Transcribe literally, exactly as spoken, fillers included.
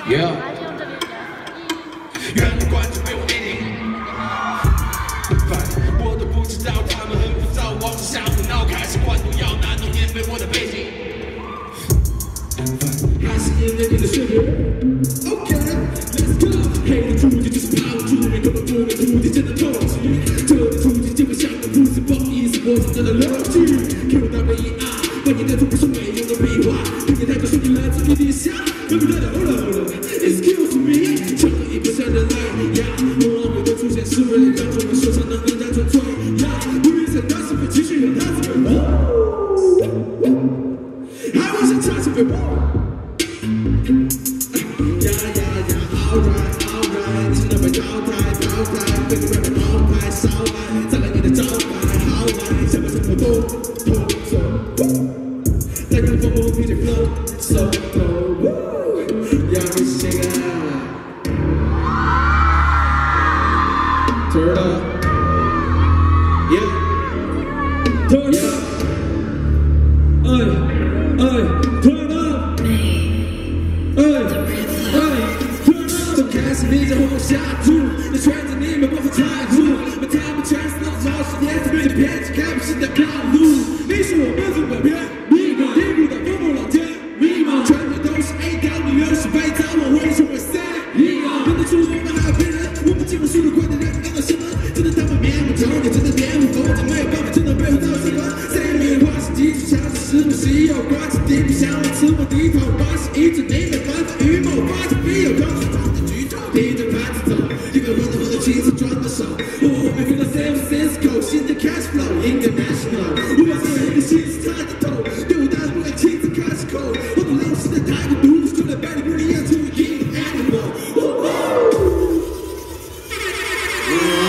Yeah。原来观众被我灭顶，我都不知道他们很浮躁，往是想胡闹，开始换毒药，难懂烟被我的背景，还是因为你的血缘。OK，Let's go， 黑的注定就是抛出，没空的不面土地真的透气，这里土地就会像个不是不好意思，我是真的乐趣 ，Q W E R。 关键在中国是没用的屁话，并且太多兄弟来自于地下。别别的 hold up hold up excuse me， 唱着一不像人类呀，我偶尔的出现是为了让我们说唱能更加纯粹呀。不必再担心被情绪有他自己我，还我想唱起被我。呀呀呀 ，alright alright， 听到被淘汰淘汰，被个 rapper 淘汰烧来，再来你的招牌，好来，想把生活都偷走。 Like a football P J flow, so cold. Yeah, we sing it. Turn up. Yeah. Turn up. Ay, ay, turn up. Ay, ay, turn up. 从开始你在往下注，那圈子里没办法踩入，把他们全是老早十年被你骗去看不起的套路。你是我们怎么变？ Yeah.